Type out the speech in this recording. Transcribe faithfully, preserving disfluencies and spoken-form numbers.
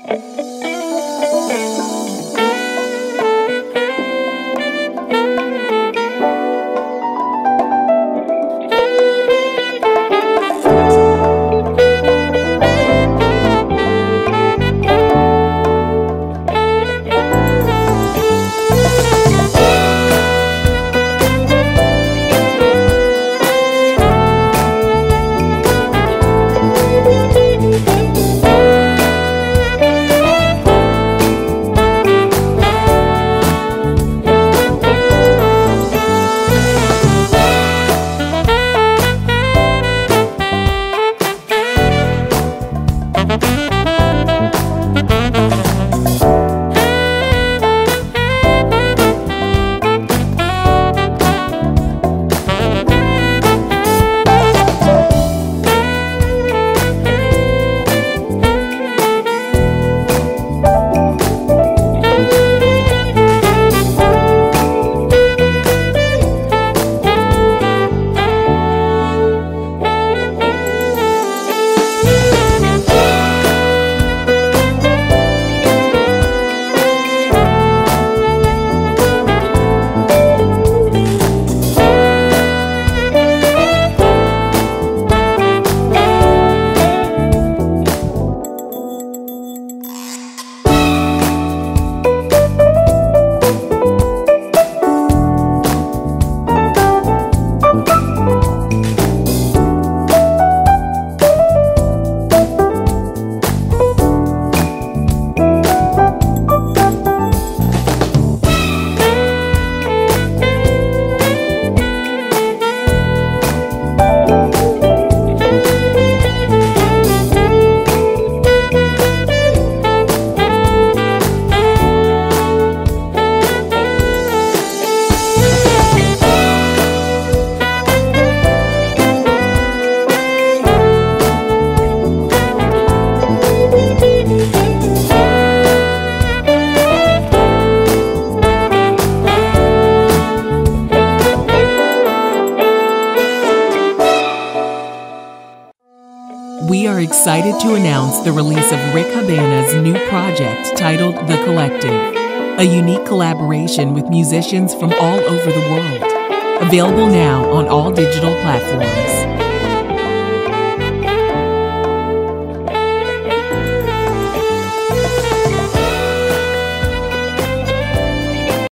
We are excited to announce the release of Rick Habana's new project titled The Collective, a unique collaboration with musicians from all over the world. Available now on all digital platforms.